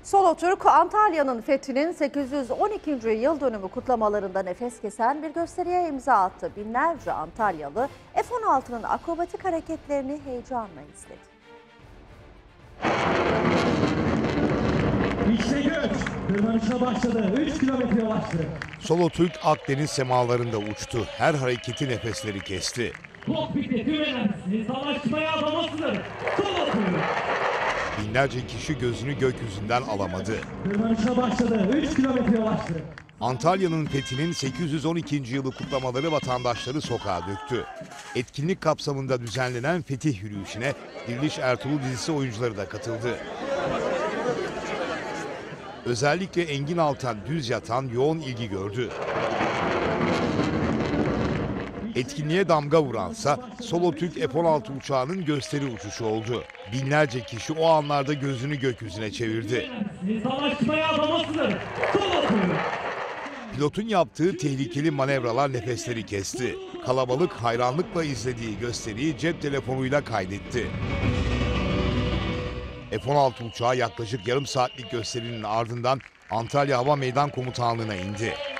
Solotürk, Antalya'nın fethinin 812. yıl dönümü kutlamalarında nefes kesen bir gösteriye imza attı. Binlerce Antalyalı F-16'nın akrobatik hareketlerini heyecanla izledi. İşte göç. Tırmanışa başladı. 3 kilometre ulaştı. Solotürk Akdeniz semalarında uçtu. Her hareketi nefesleri kesti. Kokpitte tüm enerjisini savaşmaya adamasıdır. Solotürk. Binlerce kişi gözünü gökyüzünden alamadı. Tırmanışa başladı. 3 kilometre ulaştı. Antalya'nın fethinin 812. yılı kutlamaları vatandaşları sokağa döktü. Etkinlik kapsamında düzenlenen fetih yürüyüşüne Diriliş Ertuğrul dizisi oyuncuları da katıldı. Özellikle Engin Altan düz yatan yoğun ilgi gördü. Etkinliğe damga vuransa Solotürk F-16 uçağının gösteri uçuşu oldu. Binlerce kişi o anlarda gözünü gökyüzüne çevirdi. Savaşmaya adamasıdır. Solotürk. Pilotun yaptığı tehlikeli manevralar nefesleri kesti. Kalabalık hayranlıkla izlediği gösteriyi cep telefonuyla kaydetti. F-16 uçağı yaklaşık yarım saatlik gösterinin ardından Antalya Hava Meydan Komutanlığı'na indi.